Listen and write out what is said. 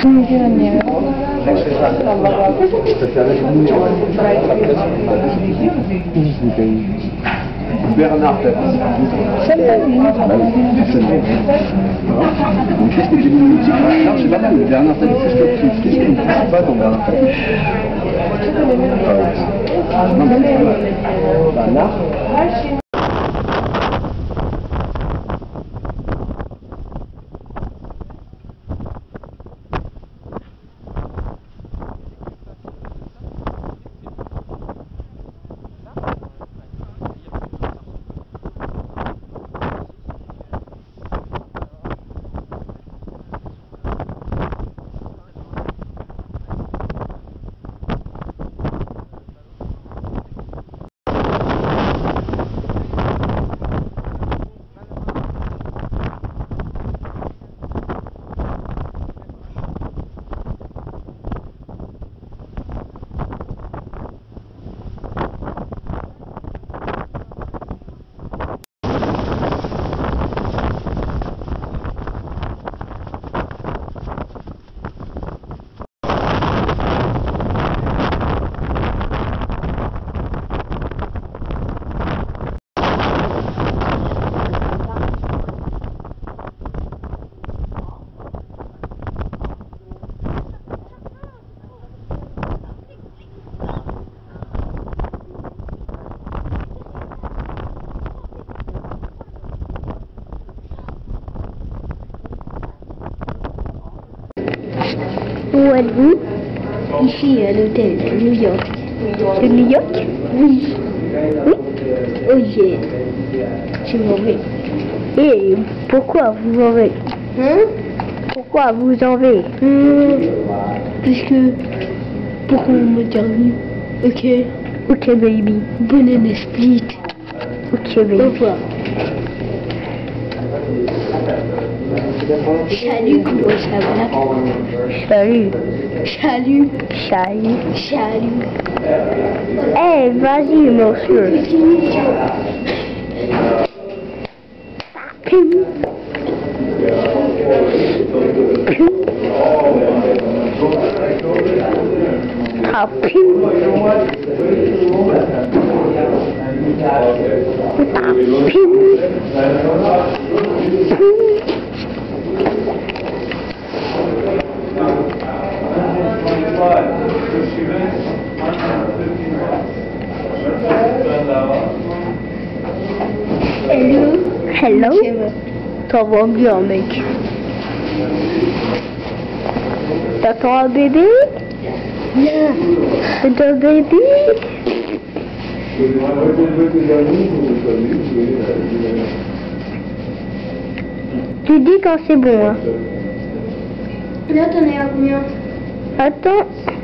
Bernard Tapie. Qu'est-ce que tu dis? Non, c'est pas mal, le Bernard Tapie, qu'est-ce que tu ne trouves pas dans Bernard Tapie? Non, mais Bernard. Où êtes-vous? Ici, à l'hôtel de New York. De New York? Oui. Oui? Oh yeah. Je m'en vais. Et pourquoi vous en vais? Hein? Pourquoi vous en vais? Parce que... Pour me dire oui. Ok. Ok, baby. Banana split. Ok, baby. Au revoir. Salut, comment ça va? Salut. Salut. Salut. Salut. Eh, hey, vas-y, monsieur. Pim. Pim. Ah, pim. Ah, pim. Hello. Hello. Ça va bien, mec. T'attends un bébé? Non. C'est un bébé? Tu dis quand c'est bon, hein? Là, t'en es à combien? Attends.